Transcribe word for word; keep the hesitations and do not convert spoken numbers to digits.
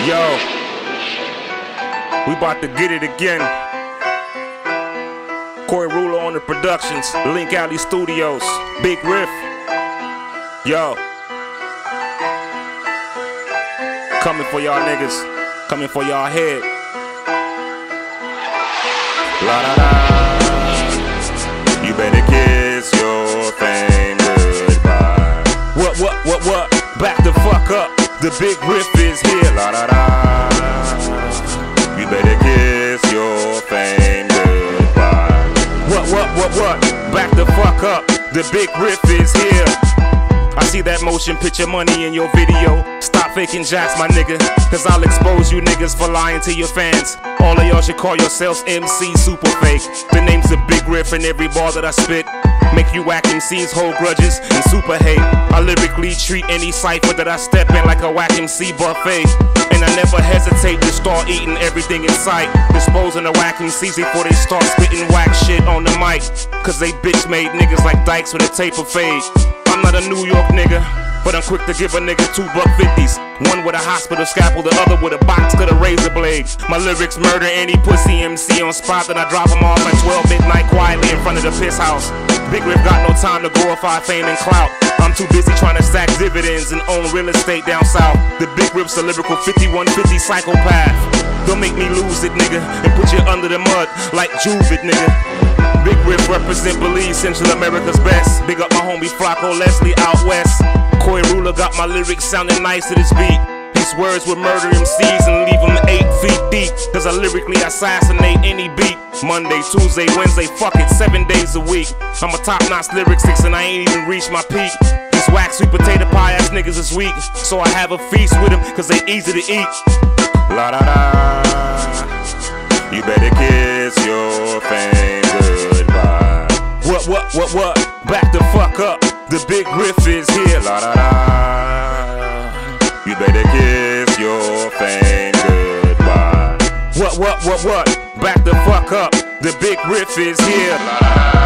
Yo, we about to get it again. Corey Ruler on the productions, Link Alley Studios, Big Riff. Yo, coming for y'all niggas, coming for y'all head. La da da, you better kiss your fame goodbye. What, what, what, what? Back the fuck up. The Big Riff is here. La da da, you better kiss your fame goodbye. What, what, what, what? Back the fuck up. The Big Riff is here. I see that motion picture money in your video. Stop faking jacks, my nigga, cause I'll expose you niggas for lying to your fans. All of y'all should call yourselves M C Super Fake. The name's the Big Riff and every bar that I spit make you whack M Cs hold grudges and super hate. I lyrically treat any cypher that I step in like a whack M C buffet. And I never hesitate to start eating everything in sight, disposing of whack M Cs before they start spitting whack shit on the mic. Cause they bitch made niggas like dykes with a taper fade. I'm not a New York nigga, but I'm quick to give a nigga two buck fifties. One with a hospital scalpel, the other with a box to the razor blade. My lyrics murder any pussy M C on spot, then I drop them off at twelve midnight quietly in front of the piss house. Big Riff got no time to glorify fame and clout. I'm too busy trying to stack dividends and own real estate down south. The Big Riff's a lyrical fifty-one fifty psychopath. Don't make me lose it, nigga, and put you under the mud like Juvid, nigga. Big Riff represent Belize, Central America's best. Big up my homie Flacco Leslie out west. Corey Ruler got my lyrics sounding nice to this beat. These words would murder M Cs and leave them eight feet deep. Cause I lyrically assassinate any beat. Monday, Tuesday, Wednesday, fuck it, seven days a week. I'm a top-notch lyricist and I ain't even reached my peak. These whack sweet potato pie ass niggas is weak, so I have a feast with them cause they easy to eat. La da da, you better kiss your fame goodbye. What, what, what, what? Back the fuck up. The Big Riff is here. La da da, you better kiss your fame goodbye. What, what, what, what? Back the fuck up. The Big Riff is here. La da da.